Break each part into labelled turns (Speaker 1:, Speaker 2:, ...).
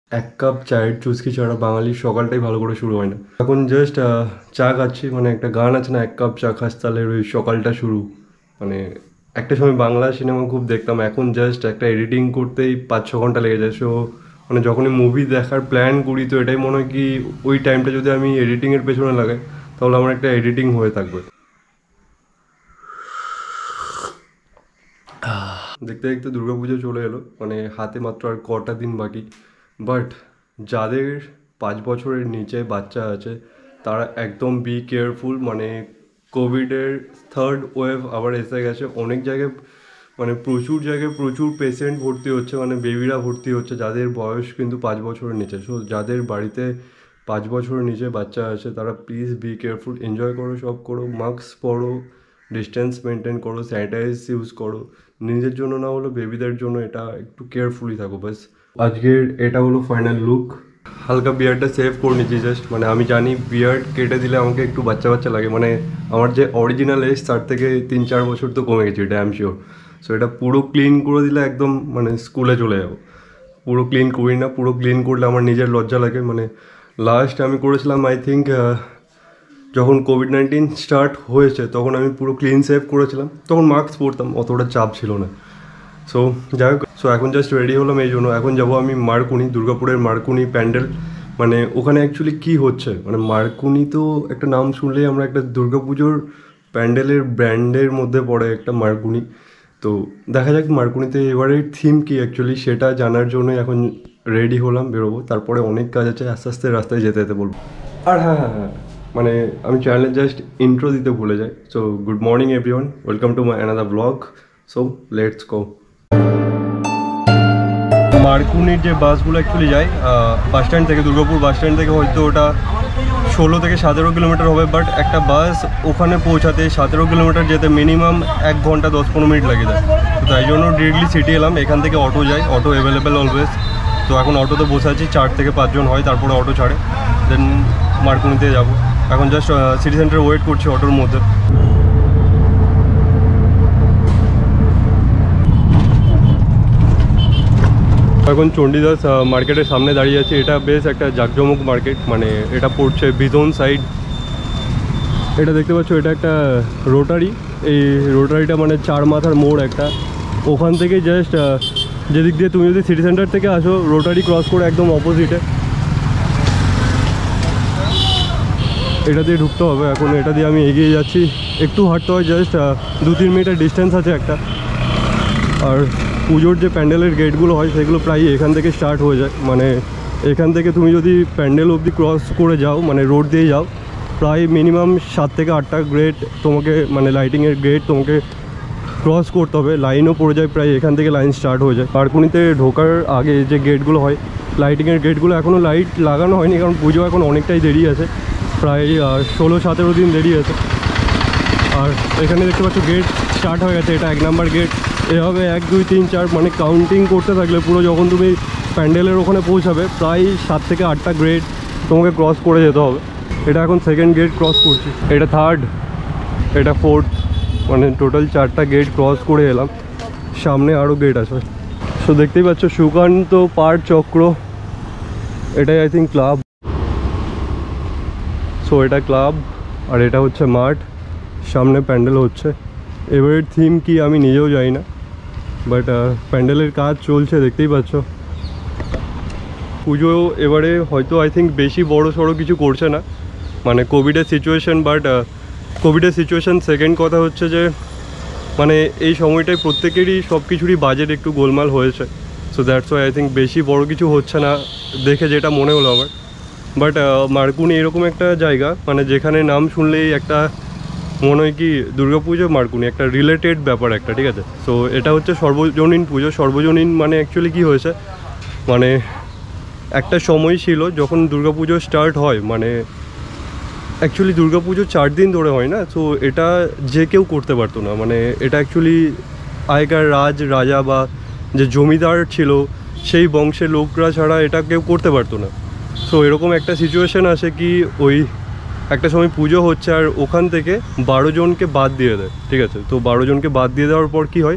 Speaker 1: এক কাপ চায়ের চুস্কি ছাড়া বাঙালির সকালটাই ভালো করে শুরু হয় না। এখন জাস্ট চা খাচ্ছি, মানে একটা গান আছে না, এক কাপ চা খাস তাহলে ওই সকালটা শুরু। মানে একটা সময় বাংলা সিনেমা খুব দেখতাম, এখন জাস্ট একটা এডিটিং করতেই 5-6 ঘন্টা লেগে যায়। সো মানে যখনই মুভি দেখার প্ল্যান করি তো এটাই মনে হয় কি ওই টাইমটা যদি আমি এডিটিংয়ের পেছনে লাগাই তাহলে আমার একটা এডিটিং হয়ে থাকবে। দেখতে দেখতে দুর্গাপুজো চলে এলো, মানে হাতে মাত্র আর কটা দিন বাকি। বাট যাদের 5 বছরের নিচে বাচ্চা আছে তারা একদম বি কেয়ারফুল। মানে কোভিডের থার্ড ওয়েভ আবার এসে গেছে অনেক জায়গায়, মানে প্রচুর জায়গায় প্রচুর পেশেন্ট ভর্তি হচ্ছে, মানে বেবিরা ভর্তি হচ্ছে যাদের বয়স কিন্তু 5 বছরের নিচে। সো যাদের বাড়িতে 5 বছরের নিচে বাচ্চা আছে তারা প্লিজ বি কেয়ারফুল, এনজয় করো, সব করো, মাস্ক পরো, ডিস্টেন্স মেনটেন করো, স্যানিটাইজ ইউজ করো, নিজের জন্য না হলো বেবিদের জন্য এটা একটু কেয়ারফুলি থাকো বাস। আজকের এটা হলো ফাইনাল লুক। হালকা বিয়ার্ডটা সেভ করে নিচ্ছি জাস্ট, মানে আমি জানি বিয়ার্ড কেটে দিলে আমাকে একটু বাচ্চা বাচ্চা লাগে, মানে আমার যে অরিজিনাল এজ তার থেকে 3-4 বছর তো কমে গেছে, এটা আই এম শিওর। সো এটা পুরো ক্লিন করে দিলে একদম মানে স্কুলে চলে যাবো। পুরো ক্লিন করি না, পুরো ক্লিন করলে আমার নিজের লজ্জা লাগে। মানে লাস্ট আমি করেছিলাম আই থিঙ্ক যখন কোভিড-19 স্টার্ট হয়েছে তখন আমি পুরো ক্লিন সেভ করেছিলাম, তখন মাস্ক পরতাম, অতটা চাপ ছিল না। সো যাই হোক, সো এখন জাস্ট রেডি হলাম এই জন্য। এখন যাবো আমি মারকুনি, দুর্গাপুরের মারকুনি প্যান্ডেল। মানে ওখানে অ্যাকচুয়ালি কী হচ্ছে, মানে মারকুনি তো একটা নাম শুনলেই আমরা একটা দুর্গাপুজোর প্যান্ডেলের ব্র্যান্ডের মধ্যে পড়ে একটা মারকুনি। তো দেখা যাক মারকুনিতে এবারের থিম কী অ্যাকচুয়ালি সেটা জানার জন্যই এখন রেডি হলাম, বেরোবো। তারপরে অনেক কাজ আছে, আস্তে আস্তে রাস্তায় যেতে যেতে বলবো। আর হ্যাঁ হ্যাঁ হ্যাঁ, মানে আমি চ্যানেলে জাস্ট ইন্ট্রো দিতে ভুলে যাই। So good morning everyone, welcome to my another blog. So let's go. মারকুনির যে বাসগুলো অ্যাকচুয়ালি যায় বাস স্ট্যান্ড থেকে, দুর্গাপুর বাস স্ট্যান্ড থেকে হয়তো ওটা 16 থেকে 17 কিলোমিটার হবে, বাট একটা বাস ওখানে পৌঁছাতে 17 কিলোমিটার যেতে মিনিমাম 1 ঘন্টা 10-15 মিনিট লাগে যায়। তো তাই জন্য ডিরেক্টলি সিটি এলাম। এখান থেকে অটো যায়, অটো অ্যাভেলেবেল অলওয়েজ। তো এখন অটোতে বসে আছি, 4 থেকে 5 জন হয়, তারপরে অটো ছাড়ে, দেন মারকুনিতে যাবো। এখন জাস্ট সিটি সেন্টারে ওয়েট করছি অটোর মধ্যে। এখন চণ্ডীদাস মার্কেটের সামনে দাঁড়িয়ে আছি। এটা বেশ একটা জাঁকজমক মার্কেট, মানে এটা পড়ছে বিজন সাইড। এটা দেখতে পাচ্ছ, এটা একটা রোটারি। এই রোটারিটা মানে 4 মাথার মোড় একটা। ওখান থেকে জাস্ট যেদিক দিয়ে তুমি যদি সিটি সেন্টার থেকে আসো, রোটারি ক্রস করে একদম অপোজিটে এটা দিয়ে ঢুকতে হবে। এখন এটা দিয়ে আমি এগিয়ে যাচ্ছি, একটু হাঁটতে হয়, জাস্ট 2-3 মিনিটের ডিস্টেন্স আছে একটা। আর পুজোর যে প্যান্ডেলের গেটগুলো হয় সেগুলো প্রায় এখান থেকে স্টার্ট হয়ে যায়। মানে এখান থেকে তুমি যদি প্যান্ডেল অবধি ক্রস করে যাও, মানে রোড দিয়ে যাও, প্রায় মিনিমাম 7 থেকে 8টা গেট তোমাকে, মানে লাইটিংয়ের গেট তোমাকে ক্রস করতে হবে। লাইনও পড়ে যায় প্রায়, এখান থেকে লাইন স্টার্ট হয়ে যায়। মারকুনিতে ঢোকার আগে যে গেটগুলো হয় লাইটিংয়ের গেটগুলো, এখনও লাইট লাগানো হয়নি কারণ পুজো এখন অনেকটাই দেরি আছে, প্রায় 16-17 দিন দেরি আছে। আর এখানে দেখতে পাচ্ছ গেট স্টার্ট হয়ে গেছে, এটা 1 নাম্বার গেট। এভাবে 1, 2, 3, 4 মানে কাউন্টিং করতে থাকলে পুরো যখন তুমি প্যান্ডেলের ওখানে পৌঁছাবে প্রায় 7 থেকে 8টা গেট তোমাকে ক্রস করে যেতে হবে। এটা এখন সেকেন্ড গেট ক্রস করছি, এটা থার্ড, এটা ফোর্থ, মানে টোটাল 4টা গেট ক্রস করে এলাম। সামনে আরও গেট আছে। সো দেখতেই পাচ্ছ সুকান্ত পাঠ চক্র, এটাই আই থিঙ্ক ক্লাব। সো এটা ক্লাব আর এটা হচ্ছে মাঠ, সামনে প্যান্ডেল হচ্ছে। এবারের থিম কি আমি নিজেও জানি না, বাট প্যান্ডেলের কাজ চলছে, দেখতেই পাচ্ছ। পুজো এবারে হয়তো আই থিঙ্ক বেশি বড় সড়ো কিছু করছে না, মানে কোভিডের সিচুয়েশান। বাট কোভিডের সিচুয়েশান সেকেন্ড কথা হচ্ছে যে মানে এই সময়টায় প্রত্যেকেরই সব কিছুরই বাজেট একটু গোলমাল হয়েছে। So that's why I think বেশি বড় কিছু হচ্ছে না দেখে যেটা মনে হলো আমার। বাট মারকুনি এরকম একটা জায়গা মানে যেখানে নাম শুনলেই একটা মনে হয় কি দুর্গাপুজো মারকুনি একটা রিলেটেড ব্যাপার একটা, ঠিক আছে। সো এটা হচ্ছে সর্বজনীন পুজো। সর্বজনীন মানে অ্যাকচুয়ালি কী হয়েছে, মানে একটা সময় ছিল যখন দুর্গাপুজো স্টার্ট হয়, মানে অ্যাকচুয়ালি দুর্গাপুজো 4 দিন ধরে হয় না। সো এটা যে কেউ করতে পারতো না, মানে এটা অ্যাকচুয়ালি আগেকার রাজা বা যে জমিদার ছিল সেই বংশের লোকরা ছাড়া এটা কেউ করতে পারতো না। সো এরকম একটা সিচুয়েশান আসে কি ওই একটা সময় পুজো হচ্ছে আর ওখান থেকে 12 জনকে বাদ দিয়ে দেয়, ঠিক আছে। তো 12 জনকে বাদ দিয়ে দেওয়ার পর কী হয়,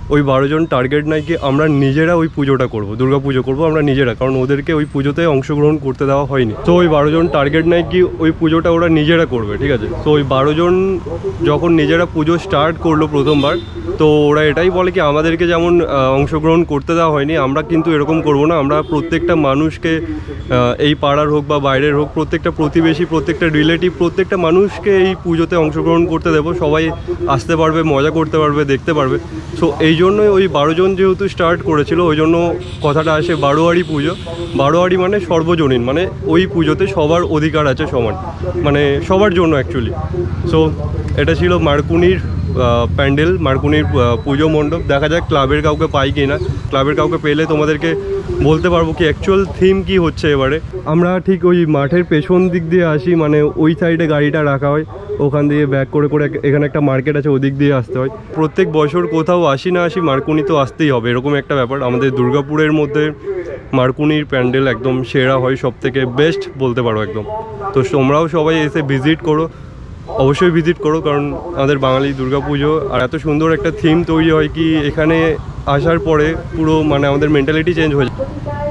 Speaker 1: ওই 12 জন টার্গেট নাই কি আমরা নিজেরা ওই পুজোটা করবো, দুর্গা পুজো করবো আমরা নিজেরা, কারণ ওদেরকে ওই পুজোতে অংশগ্রহণ করতে দেওয়া হয়নি। তো ওই 12 জন টার্গেট নাই কি ওই পুজোটা ওরা নিজেরা করবে, ঠিক আছে। তো ওই 12 জন যখন নিজেরা পুজো স্টার্ট করলো প্রথমবার, তো ওরা এটাই বলে কি আমাদেরকে যেমন অংশগ্রহণ করতে দেওয়া হয়নি, আমরা কিন্তু এরকম করব না, আমরা প্রত্যেকটা মানুষকে এই পাড়ার হোক বা বাইরের হোক, প্রত্যেকটা প্রতিবেশী, প্রত্যেকটা রিলেটিভ, প্রত্যেকটা মানুষকে এই পুজোতে অংশগ্রহণ করতে দেবো, সবাই আসতে পারবে, মজা করতে পারবে, দেখতে পারবে। সো এই জন্যই ওই 12 জন যেহেতু স্টার্ট করেছিল, ওই জন্য কথাটা আসে বারোয়ারি পুজো। বারোয়ারি মানে সর্বজনীন, মানে ওই পুজোতে সবার অধিকার আছে সমান, মানে সবার জন্য অ্যাকচুয়ালি। সো এটা ছিল মারকুনির প্যান্ডেল, মারকুনির পুজো মণ্ডপ। দেখা যাক ক্লাবের কাউকে পাই কি না, ক্লাবের কাউকে পেলে তোমাদেরকে বলতে পারবো কি অ্যাকচুয়াল থিম কি হচ্ছে এবারে। আমরা ঠিক ওই মাঠের পেছন দিক দিয়ে আসি, মানে ওই সাইডে গাড়িটা রাখা হয়, ওখান দিয়ে ব্যাক করে করে এখানে একটা মার্কেট আছে, ওদিক দিয়ে আসতে হয়। প্রত্যেক বছর কোথাও আসি না আসি, মারকুনি তো আসতেই হবে, এরকম একটা ব্যাপার। আমাদের দুর্গাপুরের মধ্যে মারকুনির প্যান্ডেল একদম সেরা হয়, সব থেকে বেস্ট বলতে পারো একদম। তো তোমরাও সবাই এসে ভিজিট করো, অবশ্যই ভিজিট করো, কারণ আমাদের বাঙালি দুর্গাপুজো আর এত সুন্দর একটা থিম তৈরি হয় কি এখানে আসার পরে পুরো মানে আমাদের মেন্টালিটি চেঞ্জ হয়ে যায়।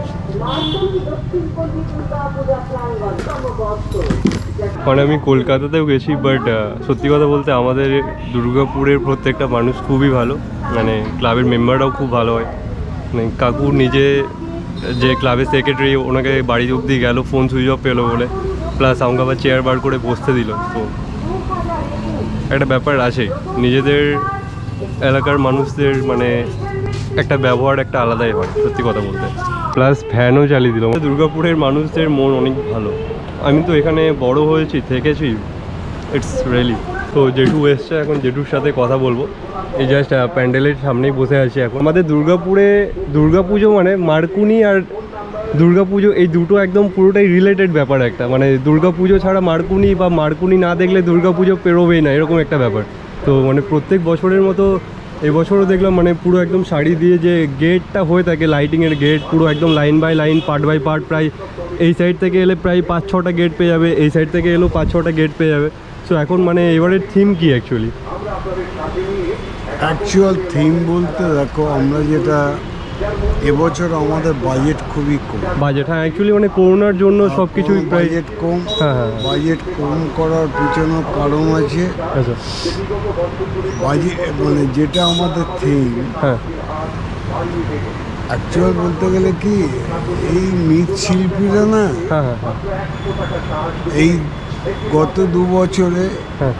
Speaker 1: মানে আমি কলকাতাতেও গেছি, বাট সত্যি কথা বলতে আমাদের দুর্গাপুরের প্রত্যেকটা মানুষ খুবই ভালো, মানে ক্লাবের মেম্বাররাও খুব ভালো হয়। মানে কাকু নিজে যে ক্লাবের সেক্রেটারি, ওনাকে বাড়ি অবধি গেল ফোন সুইচ অফ পেলো বলে, প্লাস আমাকে আবার চেয়ার বার করে বসতে দিল। তো একটা ব্যাপার আছে, নিজেদের এলাকার মানুষদের মানে একটা ব্যবহার একটা আলাদাই হয় সত্যি কথা বলতে। প্লাস ফ্যানও চালিয়ে দিল। দুর্গাপুরের মানুষদের মন অনেক ভালো, আমি তো এখানে বড় হয়েছি, থেকেছি, ইটস রিয়েলি। তো জেঠু এসছে, এখন জেঠুর সাথে কথা বলবো। এই জাস্ট প্যান্ডেলের সামনেই বসে আছি এখন। আমাদের দুর্গাপুরে দুর্গাপুজো মানে মারকুনি আর দুর্গাপুজো এই দুটো একদম পুরোটাই রিলেটেড ব্যাপার একটা, মানে দুর্গাপুজো ছাড়া মারকুনি বা মারকুনি না দেখলে দুর্গাপুজো পেরোবেই না, এরকম একটা ব্যাপার। তো মানে প্রত্যেক বছরের মতো এবছরও দেখলাম মানে পুরো একদম শাড়ি দিয়ে যে গেটটা হয়ে থাকে, লাইটিংয়ের গেট, পুরো একদম line by line, part by part, প্রায় এই সাইড থেকে এলে প্রায় 5-6টা গেট পেয়ে যাবে, এই সাইড থেকে এলেও 5-6টা গেট পেয়ে যাবে। সো এখন মানে এবারের থিম কি অ্যাকচুয়ালি?
Speaker 2: অ্যাকচুয়াল থিম বলতে দেখো, আমরা যেটা এবছর আমাদের বাজেট খুবই কম।
Speaker 1: বাজেট, হ্যাঁ অ্যাকচুয়ালি মানে করোনার জন্য সব কিছুই প্রায়
Speaker 2: বাজেট কম।
Speaker 1: হ্যাঁ,
Speaker 2: বাজেট কম করার পিছনেও কারণ আছে।
Speaker 1: আচ্ছা,
Speaker 2: বাজেট মানে যেটা আমাদের থিম,
Speaker 1: হ্যাঁ
Speaker 2: অ্যাকচুয়াল বলতে গেলে কি, এই মৃৎশিল্পীরা না,
Speaker 1: হ্যাঁ হ্যাঁ হ্যাঁ
Speaker 2: এই গত 2 বছরে
Speaker 1: হ্যাঁ,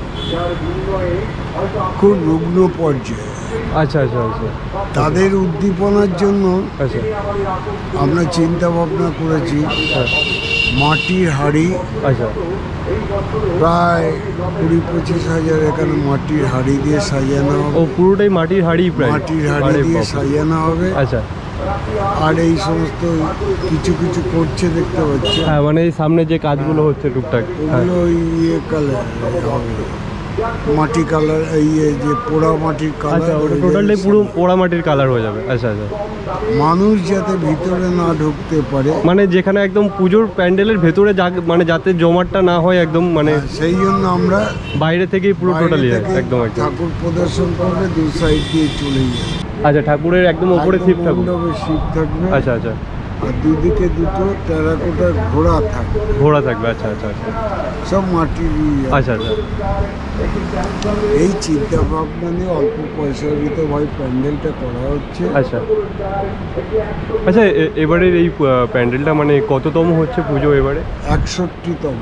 Speaker 2: খুব রুগ্ন পর্যায়ে।
Speaker 1: আচ্ছা আচ্ছা আচ্ছা,
Speaker 2: তাদের উদ্দীপনার জন্য
Speaker 1: আচ্ছা
Speaker 2: আমরা চিন্তা ভাবনা করেছি
Speaker 1: হ্যাঁ,
Speaker 2: মাটির হাঁড়ি,
Speaker 1: আচ্ছা
Speaker 2: প্রায় 20-25 হাজার এখানে মাটির হাঁড়ি দিয়ে সাজানো
Speaker 1: ও
Speaker 2: হবে।
Speaker 1: পুরোটাই মাটির হাঁড়ি, প্রায়
Speaker 2: মাটির হাঁড়ি
Speaker 1: আরে
Speaker 2: দিয়ে
Speaker 1: বাবা।
Speaker 2: সাজানো হবে।
Speaker 1: আচ্ছা,
Speaker 2: আর এই সমস্ত কিছু কিছু করছে দেখতে পাচ্ছি,
Speaker 1: হ্যাঁ মানে এই সামনে যে কাজগুলো হচ্ছে টুকটাক, হ্যাঁ
Speaker 2: ওগুলো ইয়ে কালার হবে, মাটি কালার, ইয়ে যে পোড়া মাটির
Speaker 1: আচ্ছা,
Speaker 2: কালার।
Speaker 1: ওটা টোটালটাই পুরো পোড়া মাটির কালার হয়ে যাবে। আচ্ছা আচ্ছা,
Speaker 2: মানুষ যাতে ভিতরে না ঢুকতে পারে,
Speaker 1: মানে যেখানে একদম পুজোর প্যান্ডেলের ভেতরে মানে যাতে জমাটটা না হয় একদম, মানে
Speaker 2: সেই জন্য আমরা
Speaker 1: বাইরে থেকেই পুরো
Speaker 2: বাইরে
Speaker 1: টোটালি
Speaker 2: থেকে
Speaker 1: একদম একদম।
Speaker 2: ঠাকুর প্রদর্শন করবে, 2 সাইড দিয়ে চলে যাবে।
Speaker 1: আচ্ছা, ঠাকুরের একদম ওপরে শিব ঠাকুর,
Speaker 2: শিব থাকবে,
Speaker 1: আচ্ছা আচ্ছা,
Speaker 2: আর দুদিকে দুটো টেরাকোটার ঘোড়া থাকবে,
Speaker 1: ঘোড়া থাকবে, আচ্ছা আচ্ছা আচ্ছা,
Speaker 2: সব মাটির।
Speaker 1: আচ্ছা আচ্ছা,
Speaker 2: এই চিন্তা ভাবনা নিয়ে অল্প পয়সার ভিতরে ভাই প্যান্ডেলটা করা হচ্ছে।
Speaker 1: আচ্ছা আচ্ছা, এবারের এই প্যান্ডেলটা মানে কততম হচ্ছে পুজো এবারে?
Speaker 2: 61তম।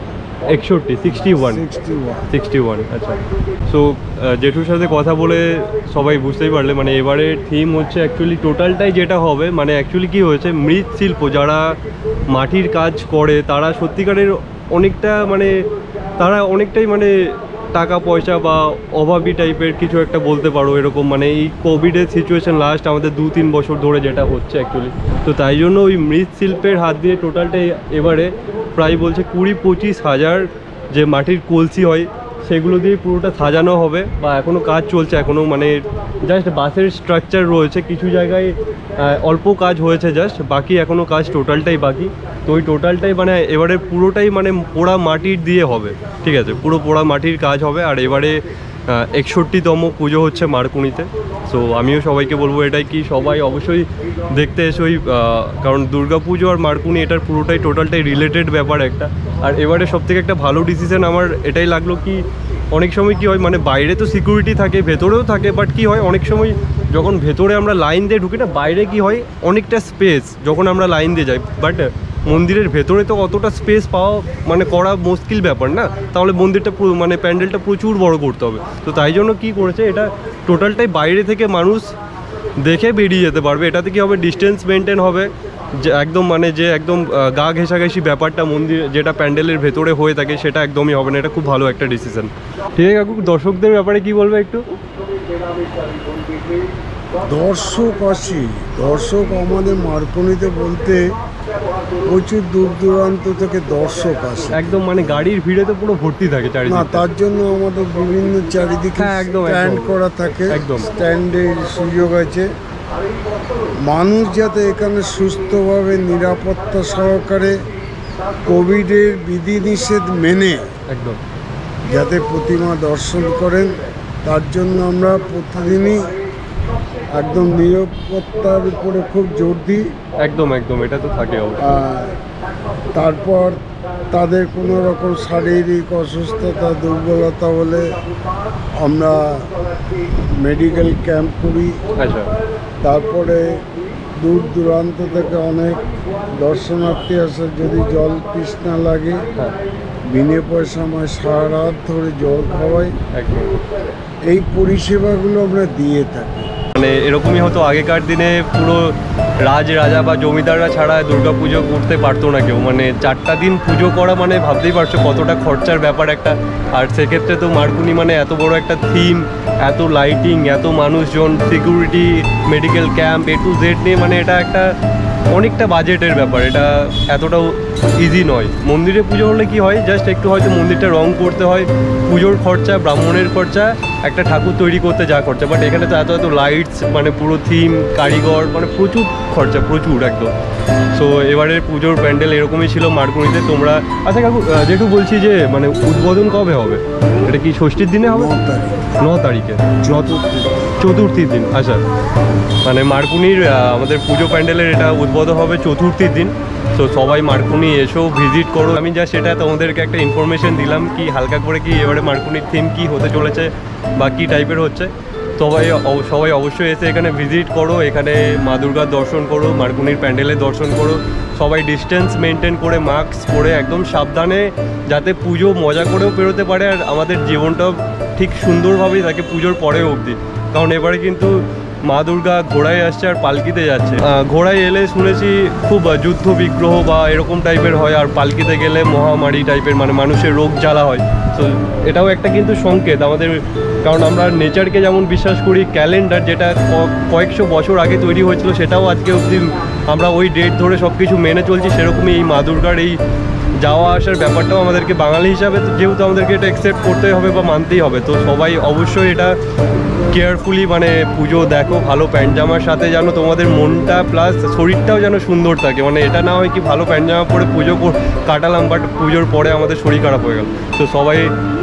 Speaker 1: 61, আচ্ছা। সো জেঠুর সাথে কথা বলে সবাই বুঝতেই পারলে, মানে এবারে থিম হচ্ছে অ্যাকচুয়ালি টোটালটাই যেটা হবে, মানে অ্যাকচুয়ালি কী হয়েছে, মৃৎশিল্প যারা মাটির কাজ করে তারা সত্যিকারের অনেকটা মানে তারা অনেকটাই মানে টাকা পয়সা বা অভাবী টাইপের কিছু একটা বলতে পারো এরকম, মানে এই কোভিডের সিচুয়েশন লাস্ট আমাদের 2-3 বছর ধরে যেটা হচ্ছে অ্যাকচুয়ালি। তো তাই জন্য ওই মৃৎশিল্পের হাত দিয়ে টোটালটাই এবারে প্রায় বলছে 20-25 হাজার যে মাটির কলসি হয় সেগুলো দিয়ে পুরোটা সাজানো হবে, বা এখনও কাজ চলছে, এখনও মানে জাস্ট বাসের স্ট্রাকচার রয়েছে, কিছু জায়গায় অল্প কাজ হয়েছে জাস্ট, বাকি এখনও কাজ টোটালটাই বাকি। তো ওই টোটালটাই মানে এবারে পুরোটাই মানে পোড়া মাটির দিয়ে হবে, ঠিক আছে, পুরো পোড়া মাটির কাজ হবে। আর এবারে 61তম পুজো হচ্ছে মারকুনিতে। সো আমিও সবাইকে বলবো এটাই কি সবাই অবশ্যই দেখতে এসো কারণ দুর্গা পুজো আর মারকুনি এটার পুরোটাই টোটালটাই রিলেটেড ব্যাপার একটা। আর এবারে সবথেকে একটা ভালো ডিসিশন আমার এটাই লাগলো কি অনেক সময় কি হয় মানে বাইরে তো সিকিউরিটি থাকে ভেতরেও থাকে, বাট কি হয় অনেক সময় যখন ভেতরে আমরা লাইন দিয়ে ঢুকি না, বাইরে কি হয় অনেকটা স্পেস যখন আমরা লাইন দিয়ে যাই, বাট মন্দিরের ভেতরে তো অতটা স্পেস পাওয়া মানে করা মুশকিল ব্যাপার না, তাহলে মন্দিরটা মানে প্যান্ডেলটা প্রচুর বড় করতে হবে। তো তাই জন্য কি করেছে এটা টোটালটাই বাইরে থেকে মানুষ দেখে বেরিয়ে যেতে পারবে। এটাতে কি হবে ডিস্টেন্স মেনটেন হবে, যে একদম মানে যে একদম গা ঘেঁষাঘেঁষি ব্যাপারটা মন্দির যেটা প্যান্ডেলের ভেতরে হয়ে থাকে সেটা একদমই হবে না। এটা খুব ভালো একটা ডিসিশন। ঠিক আছে কাকু, দর্শকদের ব্যাপারে কি বলবে একটু?
Speaker 2: দর্শক আমাদের মারকুনিতে বলতে প্রচুর দূর দূরান্ত থেকে দর্শক আসে,
Speaker 1: একদম মানে গাড়ির ভিড়ে তো পুরো ভর্তি থাকে
Speaker 2: না
Speaker 1: চারিদিকে।
Speaker 2: তার জন্য আমাদের বিভিন্ন চারিদিকে
Speaker 1: হ্যাঁ, একদম,
Speaker 2: স্ট্যান্ড
Speaker 1: একদম।
Speaker 2: করা থাকে,
Speaker 1: একদম।
Speaker 2: স্ট্যান্ডের সুযোগ আছে। মানুষ যাতে এখানে সুস্থভাবে নিরাপত্তা সহকারে কোভিডের বিধিনিষেধ মেনে
Speaker 1: একদম
Speaker 2: যাতে প্রতিমা দর্শন করেন, তার জন্য আমরা প্রতিদিনই একদম নিরাপত্তার উপরে খুব জোর দিই।
Speaker 1: একদম একদম এটা তো থাকে অবশ্যই।
Speaker 2: আর তারপর তাদের কোনো রকম শারীরিক অসুস্থতা দুর্বলতা হলে আমরা মেডিকেল ক্যাম্প করি।
Speaker 1: আচ্ছা,
Speaker 2: তারপরে দূর দূরান্ত থেকে অনেক দর্শনার্থী আসে, যদি জল তৃষ্ণা লাগে
Speaker 1: হ্যাঁ
Speaker 2: বিনে পয়সা আমার সারা রাত ধরে জল খাওয়াই।
Speaker 1: একদম।
Speaker 2: এই পরিষেবাগুলো আমরা দিয়ে থাকি।
Speaker 1: মানে এরকমই হতো আগেকার দিনে, পুরো রাজা বা জমিদাররা ছাড়া দুর্গা পুজো করতে পারতো না কেউ। মানে 4টা দিন পুজো করা মানে ভাবতেই পারছো কতটা খরচার ব্যাপার একটা। আর সেক্ষেত্রে তো মারকুনি মানে এত বড় একটা থিম, এত লাইটিং, এত মানুষজন, security, medical camp, A to Z নিয়ে মানে এটা একটা অনেকটা বাজেটের ব্যাপার। এটা এতটাও ইজি নয়। মন্দিরে পুজো হলে কি হয় জাস্ট একটু হয়তো মন্দিরটা রং করতে হয়, পুজোর খরচা, ব্রাহ্মণের খরচা, একটা ঠাকুর তৈরি করতে যা খরচা, বাট এখানে তো এত লাইটস মানে পুরো থিম, কারিগর, মানে প্রচুর খরচা, প্রচুর একদম। সো এবারের পুজোর প্যান্ডেল এরকমই ছিল মারকুনিতে। তোমরা আচ্ছা কাকু যেটু বলছি যে মানে উদ্বোধন কবে হবে? এটা কি ষষ্ঠীর দিনে হবে? 9 তারিখে, চতুর্থীর দিন। আচ্ছা, মানে মারকুনির আমাদের পুজো প্যান্ডেলের এটা উদ্বোধন হবে চতুর্থীর দিন। তো সবাই মারকুনি এসো, ভিজিট করো। আমি যা সেটা তোমাদেরকে একটা ইনফরমেশন দিলাম কি হালকা করে কি এবারে মারকুনির থিম কি হতে চলেছে বা কী টাইপের হচ্ছে। সবাই অবশ্যই এসে এখানে ভিজিট করো, এখানে মা দুর্গার দর্শন করো, মারকুনির প্যান্ডেলের দর্শন করো। সবাই ডিস্টেন্স মেনটেন করে, মাস্ক পরে একদম সাবধানে, যাতে পুজো মজা করেও বেরোতে পারে আর আমাদের জীবনটাও ঠিক সুন্দরভাবেই থাকে পুজোর পরেও অবধি। কারণ এবারে কিন্তু মা দুর্গা ঘোড়ায় আসছে আর পালকিতে যাচ্ছে। ঘোড়ায় এলে শুনেছি খুব যুদ্ধ বিগ্রহ বা এরকম টাইপের হয়, আর পালকিতে গেলে মহামারী টাইপের মানে মানুষের রোগ জ্বালা হয়। তো এটাও একটা কিন্তু সংকেত আমাদের, কারণ আমরা নেচারকে যেমন বিশ্বাস করি, ক্যালেন্ডার যেটা কয়েকশো বছর আগে তৈরি হয়েছিল সেটাও আজকে অবধি আমরা ওই ডেট ধরে সব কিছু মেনে চলছি। সেরকমই এই মা দুর্গার এই যাওয়া আসার ব্যাপারটাও আমাদেরকে বাঙালি হিসাবে যেহেতু আমাদেরকে এটা অ্যাকসেপ্ট করতেই হবে বা মানতেই হবে। তো সবাই অবশ্যই এটা কেয়ারফুলি মানে পুজো দেখো, ভালো প্যান্ট জামার সাথে যেন তোমাদের মনটা প্লাস শরীরটাও যেন সুন্দর থাকে। মানে এটা না হয় কি ভালো প্যান্ট জামা পরে পুজো কাটালাম, বাট পুজোর পরে আমাদের শরীর খারাপ হয়ে গেল। তো সবাই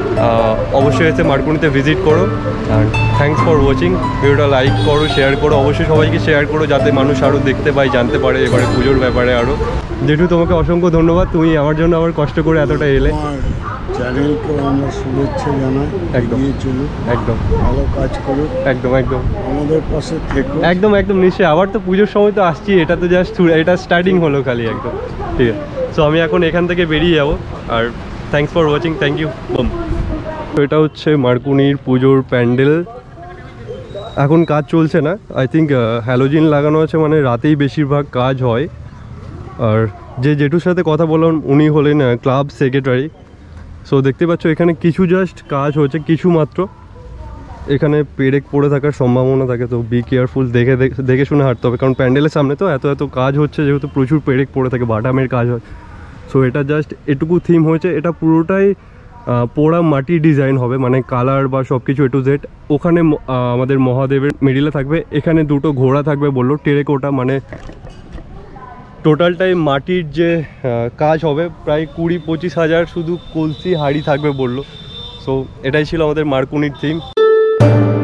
Speaker 1: অবশ্যই এসে মারকুনিতে ভিজিট করো। আর থ্যাংকস ফর ওয়াচিং। ভিডিওটা লাইক করো, শেয়ার করো, অবশ্যই সবাইকে শেয়ার করো যাতে মানুষ আরও দেখতে পায়, জানতে পারে এবারে পুজোর ব্যাপারে আরও। জেঠু তোমাকে অসংখ্য ধন্যবাদ, তুমি আমার জন্য আবার কষ্ট করে এতটা এলে।
Speaker 2: চ্যানেলকেও আমরা শুভেচ্ছা জানাই,
Speaker 1: একদম
Speaker 2: চলুক,
Speaker 1: একদম
Speaker 2: ভালো কাজ করুক,
Speaker 1: একদম একদম
Speaker 2: আমাদের পাশে থেকো।
Speaker 1: একদম একদম নিশ্চয়ই। আবার তো পুজোর সময় তো আসছি, এটা তো জাস্ট এটা স্টার্টিং হলো খালি একদম। ঠিক আছে, সো আমি এখন এখান থেকে বেরিয়ে যাবো। আর thanks for watching, thank you. বম। তো এটা হচ্ছে মারকুনির পুজোর প্যান্ডেল। এখন কাজ চলছে না, আই থিঙ্ক হ্যালোজিন লাগানো আছে, মানে রাতেই বেশিরভাগ কাজ হয়। আর যে জেঠুর সাথে কথা বললাম উনি হলেন ক্লাব সেক্রেটারি। সো দেখতে পাচ্ছ এখানে কিছু জাস্ট কাজ হচ্ছে, কিছু মাত্র। এখানে পেরেক পড়ে থাকার সম্ভাবনা থাকে, তো বি কেয়ারফুল, দেখে শুনে হাঁটতে হবে, কারণ প্যান্ডেলের সামনে তো এত কাজ হচ্ছে, যেহেতু প্রচুর পেরেক পড়ে থাকে, বাটামের কাজ হয়। সো এটা জাস্ট এটুকু থিম হয়েছে, এটা পুরোটাই পোড়া মাটি ডিজাইন হবে, মানে কালার বা সব কিছু A to Z। ওখানে আমাদের মহাদেবের মিডিলে থাকবে, এখানে দুটো ঘোড়া থাকবে বললো, টেরেকোটা, মানে টোটালটাই মাটির যে কাজ হবে প্রায় 20-25 হাজার শুধু কলসি হাঁড়ি থাকবে বললো। সো সো এটাই ছিল আমাদের মার্কুনির থিম।